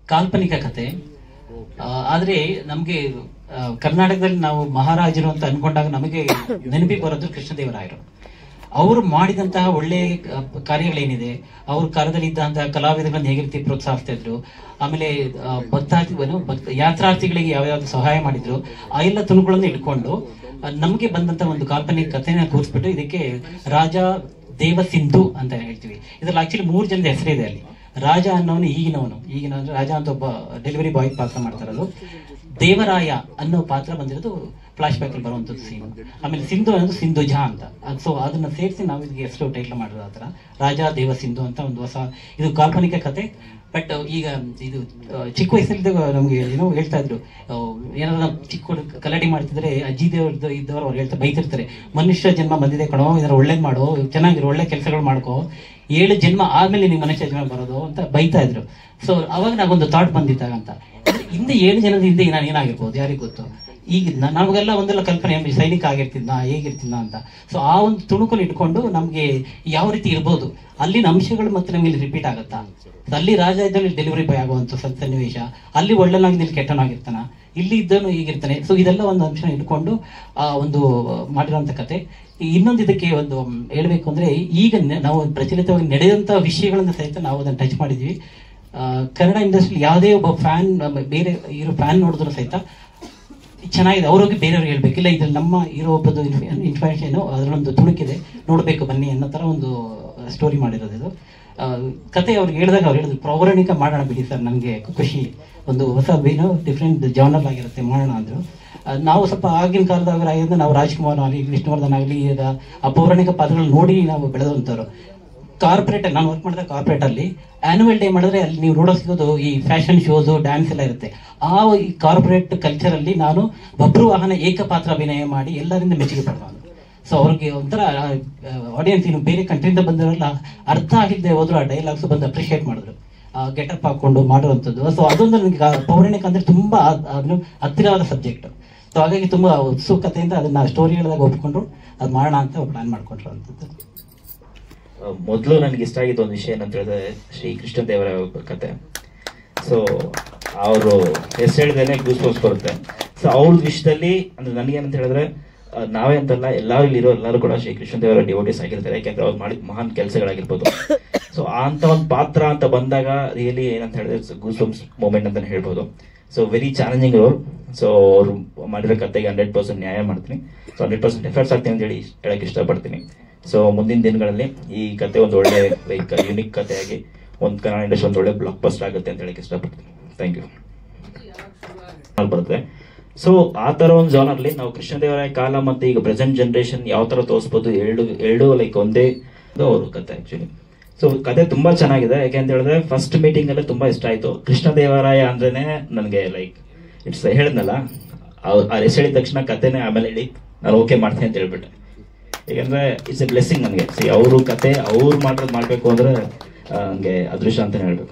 ಕಾಲ್ಪನಿಕ ಕತೆ. ಆದ್ರೆ ನಮ್ಗೆ ಕರ್ನಾಟಕದಲ್ಲಿ ನಾವು ಮಹಾರಾಜರು ಅಂತ ಅನ್ಕೊಂಡಾಗ ನಮಗೆ ನೆನಪಿಗೆ ಬರೋದು ಕೃಷ್ಣದೇವರಾಯರು. ಅವರು ಮಾಡಿದಂತಹ ಒಳ್ಳೆ ಕಾರ್ಯಗಳೇನಿದೆ, ಅವ್ರ ಕಾಲದಲ್ಲಿ ಇದ್ದಂತಹ ಕಲಾವಿದಗಳನ್ನ ಹೇಗೆ ರೀತಿ ಪ್ರೋತ್ಸಾಹಿಸ್ತಾ ಇದ್ರು, ಆಮೇಲೆ ಯಾತ್ರಾರ್ಥಿಗಳಿಗೆ ಯಾವ್ಯಾವ್ದು ಸಹಾಯ ಮಾಡಿದ್ರು, ಆ ಎಲ್ಲ ತುಣುಕುಗಳನ್ನು ಇಟ್ಕೊಂಡು ನಮ್ಗೆ ಬಂದಂತ ಒಂದು ಕಾಲ್ಪನಿಕ ಕಥೆನ ಕೂರಿಸ್ಬಿಟ್ಟು ಇದಕ್ಕೆ ರಾಜ ದೇವ ಸಿಂಧು ಅಂತ ಹೇಳ್ತೀವಿ. ಇದ್ರಲ್ಲಿ ಆಕ್ಚುಲಿ 3 ಜನದ ಹೆಸರಿದೆ ಅಲ್ಲಿ. ರಾಜ ಅನ್ನೋನು ಈಗಿನ ರಾಜ ಅಂತ ಒಬ್ಬ ಡೆಲಿವರಿ ಬಾಯ್ ಪಾತ್ರ ಮಾಡ್ತಾರದು. ದೇವರಾಯ ಅನ್ನೋ ಪಾತ್ರ ಬಂದಿರೋದು ಫ್ಲಾಶ್ ಬ್ಯಾಕ್ ಅಲ್ಲಿ ಬರುವಂತದ್ದು ಸೀನ್. ಆಮೇಲೆ ಸಿಂಧು ಅನ್ನೋದು ಸಿಂಧುಜಾ ಅಂತ. ಸೊ ಅದನ್ನ ಸೇರಿಸಿ ನಾವು ಇದಕ್ಕೆ ಹೆಸರು ಟೈಟ್ಲ್ ಮಾಡಿರೋ ಆತರ ರಾಜ ದೇವ ಸಿಂಧು ಅಂತ ಒಂದು ಹೊಸ ಇದು ಕಾಲ್ಪನಿಕ ಕತೆ. ಬಟ್ ಈಗ ಇದು ಚಿಕ್ಕ ವಯಸ್ಸಲ್ಲಿ ನಮ್ಗೆ ಏನೋ ಹೇಳ್ತಾ ಇದ್ರು, ಏನಾದ್ರು ಚಿಕ್ಕ ಗಲಾಟೆ ಮಾಡ್ತಿದ್ರೆ ಅಜ್ಜಿ ದೇವ್ರದ್ದು ಇದ್ದವ್ರು ಅವ್ರು ಹೇಳ್ತಾ ಬೈತಿರ್ತಾರೆ, ಮನುಷ್ಯ ಜನ್ಮ ಬಂದಿದೆ ಕಣೋ, ಇದರ ಒಳ್ಳೇದ್ ಮಾಡೋ, ಚೆನ್ನಾಗಿರೋ ಒಳ್ಳೆ ಕೆಲಸಗಳು ಮಾಡ್ಕೋ, 7 ಜನ್ಮ ಆದ್ಮೇಲೆ ನೀವು ಮನುಷ್ಯ ಜನ್ಮ ಬರೋದು ಅಂತ ಬೈತಾ ಇದ್ರು. ಸೊ ಅವಾಗ ನಾಗೊಂದು ಥಾಟ್ ಬಂದಿತ್ತಾಗಂತ, ಹಿಂದೆ 7 ಜನದ ಹಿಂದೆ ನಾನು ಏನಾಗಿರ್ಬೋದು ಯಾರಿಗ್ ಗೊತ್ತು. ಈಗ ನಮಗೆಲ್ಲ ಒಂದೆಲ್ಲ ಕಲ್ಪನೆ ಸೈನಿಕ ಆಗಿರ್ತಿದ್ನ ಹೇಗಿರ್ತಿದ್ನ ಅಂತ. ಸೊ ಆ ಒಂದು ತುಣುಕನ್ನು ಇಟ್ಕೊಂಡು ನಮ್ಗೆ ಯಾವ ರೀತಿ ಇರ್ಬೋದು, ಅಲ್ಲಿನ ಅಂಶಗಳು ಮತ್ತೆ ನಮ್ಗೆ ಇಲ್ಲಿ ರಿಪೀಟ್ ಆಗತ್ತಾ, ಅಲ್ಲಿ ರಾಜ ಇದ್ದಲ್ಲಿ ಡೆಲಿವರಿ ಬಾಯ್ ಆಗುವಂತ ಸನ್ನಿವೇಶ, ಅಲ್ಲಿ ಒಳ್ಳೆನಾಗಿ ಕೆಟ್ಟನಾಗಿರ್ತಾನ, ಇಲ್ಲಿ ಇದ್ದನು ಹೀಗಿರ್ತಾನೆ. ಸೊ ಇದೆಲ್ಲ ಒಂದು ಅಂಶ ಇಟ್ಕೊಂಡು ಆ ಒಂದು ಮಾಡಿರುವಂತ ಕತೆ. ಇನ್ನೊಂದು ಇದಕ್ಕೆ ಒಂದು ಹೇಳ್ಬೇಕು ಅಂದ್ರೆ, ಈಗ ನಾವು ಪ್ರಚಲಿತವಾಗಿ ನಡೆದಂತ ವಿಷಯಗಳನ್ನ ಸಹಿತ ನಾವು ಅದನ್ನ ಟಚ್ ಮಾಡಿದ್ವಿ. ಕನ್ನಡ ಇಂಡಸ್ಟ್ರಿ ಯಾವುದೇ ಒಬ್ಬ ಫ್ಯಾನ್ ಬೇರೆ ಇರೋ ಫ್ಯಾನ್ ನೋಡಿದ್ರು ಸಹಿತ ಚೆನ್ನಾಗಿದೆ, ಅವ್ರಿಗೆ ಬೇರೆಯವ್ರಿಗೆ ಹೇಳ್ಬೇಕಿಲ್ಲ, ಇದ್ರಲ್ಲಿ ನಮ್ಮ ಇರೋ ಒಬ್ಬದು ಇನ್ಫಾರ್ಮೇಶನ್ ಅದರಲ್ಲೊಂದು ತುಣುಕಿದೆ, ನೋಡ್ಬೇಕು ಬನ್ನಿ ಅನ್ನೋ ತರ ಒಂದು ಸ್ಟೋರಿ ಮಾಡಿರೋದು ಇದು. ಕತೆ ಅವ್ರಿಗೆ ಹೇಳಿದಾಗ ಅವ್ರು ಹೇಳಿದ್ರು ಪೌರಾಣಿಕ ಮಾಡೋಣ ಬಿಡಿ ಸರ್, ನನಗೆ ಖುಷಿ, ಒಂದು ಹೊಸ ಏನೋ ಡಿಫ್ರೆಂಟ್ ಜಾನರ್ ಆಗಿರುತ್ತೆ ಮಾಡೋಣ ಅಂದ್ರು. ನಾವು ಸ್ವಲ್ಪ ಆಗಿನ ಕಾಲದಾಗ ನಾವು ರಾಜ್ಕುಮಾರ್ ಆಗಲಿ ವಿಷ್ಣುವರ್ಧನ್ ಆಗಲಿ ಆ ಪೌರಾಣಿಕ ಪಾತ್ರಗಳು ನೋಡಿ ನಾವು ಬೆಳೆದಂಥವ್ರು. ಕಾರ್ಪೊರೇಟ್ ನಾನು ವರ್ಕ್ ಮಾಡಿದ ಕಾರ್ಪೊರೇಟ್ ಅಲ್ಲಿ ಆನ್ಯುವಲ್ ಡೇ ಮಾಡಿದ್ರೆ ಅಲ್ಲಿ ನೀವು ನೋಡೋ ಸಿಗೋದು ಈ ಫ್ಯಾಷನ್ ಶೋಸ್ ಡ್ಯಾನ್ಸ್ ಎಲ್ಲ ಇರುತ್ತೆ. ಆ ಈ ಕಾರ್ಪೊರೇಟ್ ಕಲ್ಚರ್ ಅಲ್ಲಿ ನಾನು ಬಬ್ರುವಾಹನ ಏಕಪಾತ್ರ ಅಭಿನಯ ಮಾಡಿ ಎಲ್ಲರಿಂದ ಮೆಚ್ಚುಗೆ ಪಡೆದ. ಸೊ ಅವ್ರಿಗೆ ಒಂಥರ ಆಡಿಯನ್ಸ್ ಇನ್ನು ಬೇರೆ ಕಂಟ್ರಿಯಿಂದ ಬಂದವರೆಲ್ಲ ಅರ್ಥ ಆಗಿದ್ದೆ ಹೋದ್ರು ಆ ಡೈಲಾಗ್ಸ್ ಬಂದು ಅಪ್ರಿಷಿಯೇಟ್ ಮಾಡಿದ್ರು, ಗೆಟಪ್ ಹಾಕೊಂಡು ಮಾಡುವಂಥದ್ದು. ಸೊ ಅದೊಂದು ನನಗೆ ಪೌರಾಣಿಕ ಅಂದ್ರೆ ತುಂಬಾ ಹತ್ತಿರವಾದ ಸಬ್ಜೆಕ್ಟ್. ಸೊ ಹಾಗಾಗಿ ತುಂಬಾ ಉತ್ಸುಕತೆಯಿಂದ ಅದನ್ನ ಸ್ಟೋರಿ ಹೇಳಿದಾಗ ಒಪ್ಕೊಂಡ್ರು ಅದು ಮಾಡೋಣ ಅಂತ ಪ್ಲಾನ್ ಮಾಡ್ಕೊಂಡ್ರು ಅಂತದ್ದು. ಮೊದಲು ನನಗೆ ಇಷ್ಟ ಆಗಿದ್ದ ಒಂದು ವಿಷಯ ಏನಂತ ಹೇಳಿದ್ರೆ ಶ್ರೀ ಕೃಷ್ಣದೇವರಾಯ ಕತೆ. ಸೊ ಅವರು ಹೆಸರು ಹೇಳಿದ್ರೆ ಗೂಸ್ ಬರುತ್ತೆ. ಸೊ ಅವ್ರ ವಿಷಯದಲ್ಲಿ ಅಂದ್ರೆ ನನಗೇನಂತ ಹೇಳಿದ್ರೆ ನಾವೇ ಅಂತಲ್ಲ, ಇಲ್ಲಿರೋ ಎಲ್ಲರೂ ಕೂಡ ಶ್ರೀ ಕೃಷ್ಣದೇವರ ಡಿವೋಟೀಸ್ ಆಗಿರ್ತಾರೆ. ಯಾಕೆಂದ್ರೆ ಅವ್ರು ಮಾಡಿದ ಮಹಾನ್ ಕೆಲಸಗಳಾಗಿರ್ಬೋದು. ಸೊ ಅಂತ ಒಂದು ಪಾತ್ರ ಅಂತ ಬಂದಾಗ ರಿಯಲಿ ಏನಂತ ಹೇಳಿದ್ರೆ ಗೂಸ್ ಮೂಮೆಂಟ್ ಅಂತ ಹೇಳ್ಬೋದು. So very challenging role. So ಅವ್ರು ಮಾಡಿರೋ ಕತೆಗೆ 100% ನ್ಯಾಯ ಮಾಡ್ತೀನಿ. ಸೊ 100% ಎಫರ್ಟ್ಸ್ ಆಗ್ತೀನಿ ಅಂತ ಹೇಳಕ್ ಇಷ್ಟಪಡ್ತೀನಿ. ಸೊ ಮುಂದಿನ ದಿನಗಳಲ್ಲಿ ಈ ಕತೆ ಒಂದು ಒಳ್ಳೆ ಲೈಕ್ ಯುನಿಕ್ ಕಥೆಯಾಗಿ ಒಂದು ಕನ್ನಡ ಇಂಡಸ್ಟ್ರಿ ಒಂದು ಒಳ್ಳೆ ಬ್ಲಾಕ್ ಬಸ್ಟರ್ ಆಗುತ್ತೆ ಅಂತ ಹೇಳಕ್ ಇಷ್ಟಪಡ್ತೀನಿ. Thank you. ಬರುತ್ತೆ. ಸೊ ಆ ತರ ಒಂದು ಜಾನರ್ಲಿ ನಾವು ಕೃಷ್ಣದೇವರಾಯ ಕಾಲ ಮತ್ತೆ ಈಗ ಪ್ರೆಸೆಂಟ್ ಜನರೇಷನ್ ಯಾವ ತರ ತೋರಿಸಬಹುದು, ಎರಡು ಲೈಕ್ ಒಂದೇ ಅವರು ಕತೆ ಆಕ್ಚುಲಿ. ಸೊ ಕತೆ ತುಂಬಾ ಚೆನ್ನಾಗಿದೆ. ಯಾಕೆಂತ ಹೇಳಿದ್ರೆ ಫಸ್ಟ್ ಮೀಟಿಂಗ್ ಅಲ್ಲೇ ತುಂಬಾ ಇಷ್ಟ ಆಯ್ತು. ಕೃಷ್ಣದೇವರಾಯ ಅಂದ್ರೇನೆ ನನಗೆ ಲೈಕ್ ಇಟ್ಸ್ ಹೇಳಿದ್ನಲ್ಲ, ಆ ಹೆಸರು ಹೇಳಿದ ತಕ್ಷಣ ಕತೆನೇ ಆಮೇಲೆ ಹೇಳಿ ನಾನು ಓಕೆ ಮಾಡ್ತೀನಿ ಅಂತ ಹೇಳ್ಬಿಟ್ಟೆ. ಯಾಕಂದ್ರೆ ಇಟ್ಸ್ ಎ ಬ್ಲೆಸ್ಸಿಂಗ್ ನನಗೆ. ಸಿ ಅವರು ಕತೆ ಅವ್ರು ಮಾಡ್ಬೇಕು ಅಂದ್ರೆ ನನಗೆ ಅದೃಷ್ಟ ಅಂತಾನೆ ಹೇಳ್ಬೇಕು.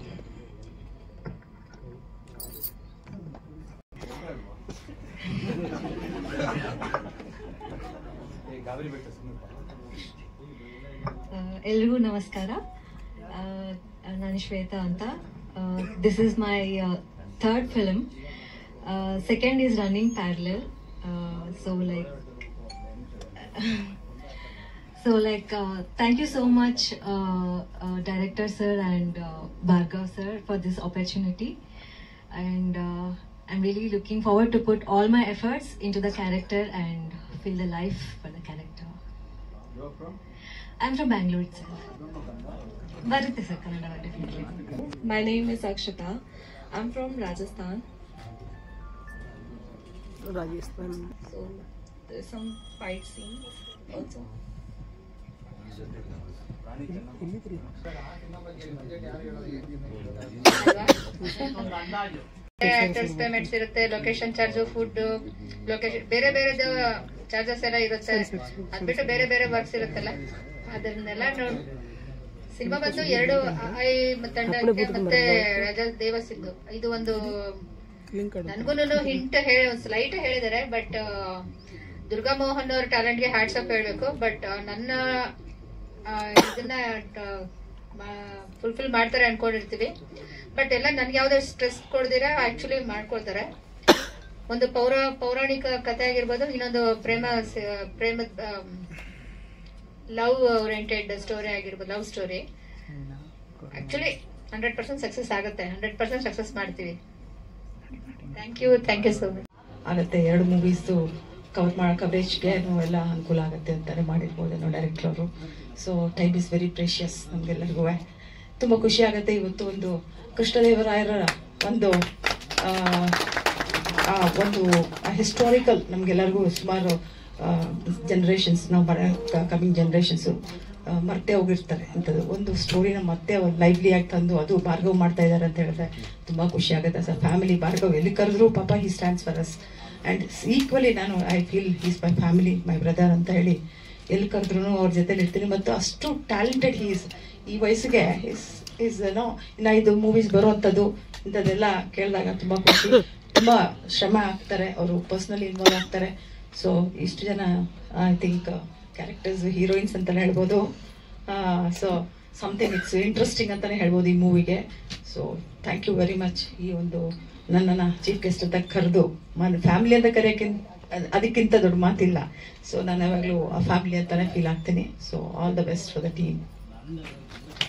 ಎಲ್ರಿಗೂ ನಮಸ್ಕಾರ. ನಾನು ಶ್ವೇತಾ ಅಂತ. This is my third film. Second is running parallel. So thank you so much director sir and Bhargav sir for this opportunity, and I'm really looking forward to put all my efforts into the character and feel the life for the character. You're from? I'm from Bangalore itself. Varite sir Kannada definitely. My name is Akshita. I'm from Rajasthan. So there's some fight scenes also. Actors payments ಇರುತ್ತೆ, location charge, food, location ಬೇರೆ ಬೇರೆದು charges ಎಲ್ಲ ಇರುತ್ತೆ. ಅದ್ಬಿಟ್ಟು ಬೇರೆ ಬೇರೆ works ಇರುತ್ತಲ್ಲ, ಅದನ್ನೆಲ್ಲ ನೋಡಿ ಸಿನಿಮಾ ಬಂದು 2 ತಂಡಕ್ಕೆ ಮತ್ತೆ ರಾಜಾ ದೇವಸಿದ್ದು ಇದು ಒಂದು ನನ್ಗೂನು ಹಿಂಟ್ ಒಂದ್ ಸ್ಲೈಟ್ ಹೇಳಿದಾರೆ. ಬಟ್ ದುರ್ಗಾ ಮೋಹನ್ ಅವ್ರ ಟ್ಯಾಲೆಂಟ್ಗೆ ಹ್ಯಾಟ್ಸ್ ಆಫ್ ಹೇಳ್ಬೇಕು. ಬಟ್ ನನ್ನ ಇದನ್ನ ಫುಲ್ಫಿಲ್ ಮಾಡ್ತಾರೆ ಅನ್ಕೊಂಡಿರ್ತೀವಿ. ಬಟ್ ಎಲ್ಲ ನನ್ಗೆ ಯಾವ್ದೇ ಸ್ಟ್ರೆಸ್ ಕೊಡ್ದಿರ ಆಕ್ಚುಲಿ ಮಾಡ್ಕೊಳ್ತಾರೆ. ಒಂದು ಪೌರಾಣಿಕ ಕಥೆ ಆಗಿರ್ಬೋದು, ಇನ್ನೊಂದು ಪ್ರೇಮದ ಲವ್ ಓರಿಯೆಂಟೆಡ್ ಸ್ಟೋರಿ ಆಗಿರ್ಬೋದು, ಲವ್ ಸ್ಟೋರಿ. ಆಕ್ಚುಲಿ 100% ಸಕ್ಸಸ್ ಆಗುತ್ತೆ, 100% ಸಕ್ಸಸ್ ಮಾಡ್ತೀವಿ. Thank you so much. ಆಗುತ್ತೆ 2 ಮೂವೀಸ್ದು ಕವರೇಜ್ಗೆ ಎಲ್ಲ ಅನುಕೂಲ ಆಗುತ್ತೆ ಅಂತಾನೆ ಮಾಡಿರ್ಬೋದೇನೋ ಡೈರೆಕ್ಟರ್ ಅವರು. So time is very precious ನಮ್ಗೆಲ್ಲರಿಗೂ. ತುಂಬ ಖುಷಿ ಆಗುತ್ತೆ ಇವತ್ತು ಒಂದು ಕೃಷ್ಣದೇವರಾಯರ ಒಂದು ಹಿಸ್ಟಾರಿಕಲ್, ನಮ್ಗೆಲ್ಲರಿಗೂ ಸುಮಾರು ಜನರೇಷನ್ಸ್, ನಾವು ಕಮಿಂಗ್ ಜನರೇಷನ್ಸು ಮರ್ತೇ ಹೋಗಿರ್ತಾರೆ ಅಂಥದ್ದು ಒಂದು ಸ್ಟೋರಿನ ಮತ್ತೆ ಅವ್ರು ಲೈವ್ಲಿ ಆಗಿ ತಂದು ಅದು ಭಾರ್ಗವ್ ಮಾಡ್ತಾ ಇದ್ದಾರೆ ಅಂತ ಹೇಳಿದ್ರೆ ತುಂಬ ಖುಷಿ ಆಗುತ್ತೆ. ಆಸ್ ಅ ಫ್ಯಾಮಿಲಿ ಭಾರ್ಗವ್ ಎಲ್ಲಿ ಕರೆದ್ರು ಪಾಪ he stands for us and equally ನಾನು I feel is my family, my brother ಅಂತ ಹೇಳಿ ಎಲ್ಲಿ ಕರೆದ್ರು ಅವ್ರ ಜೊತೆಲಿ ಇರ್ತೀನಿ. ಮತ್ತು ಅಷ್ಟು ಟ್ಯಾಲೆಂಟೆಡ್ ಈ ವಯಸ್ಸಿಗೆ ಇನ್ನು 5 ಮೂವೀಸ್ ಬರುವಂಥದ್ದು ಇಂಥದ್ದೆಲ್ಲ ಕೇಳಿದಾಗ ತುಂಬ ಖುಷಿ. ತುಂಬ ಶ್ರಮ ಆಗ್ತಾರೆ ಅವರು, ಪರ್ಸ್ನಲಿ ಇನ್ವಾಲ್ವ್ ಆಗ್ತಾರೆ. ಸೊ ಇಷ್ಟು ಜನ ಐ ಥಿಂಕ್ ಕ್ಯಾರೆಕ್ಟರ್ಸ್ ಹೀರೋಯಿನ್ಸ್ ಅಂತಾನೆ ಹೇಳ್ಬೋದು. ಸೊ ಸಮಥಿಂಗ್ ಇಟ್ಸ್ ಇಂಟ್ರೆಸ್ಟಿಂಗ್ ಅಂತಾನೆ ಹೇಳ್ಬೋದು ಈ ಮೂವಿಗೆ. So thank you very much. ಈ ಒಂದು ನನ್ನನ್ನು ಚೀಫ್ ಗೆಸ್ಟ್ ಅಂತ ಕರೆದು ಫ್ಯಾಮಿಲಿ ಅಂತ ಅದಕ್ಕಿಂತ ದೊಡ್ಡ ಮಾತಿಲ್ಲ. ಸೊ ನಾನು ಯಾವಾಗಲೂ ಆ ಫ್ಯಾಮಿಲಿ ಅಂತಾನೆ ಫೀಲ್ ಆಗ್ತೀನಿ. So all the best for the team.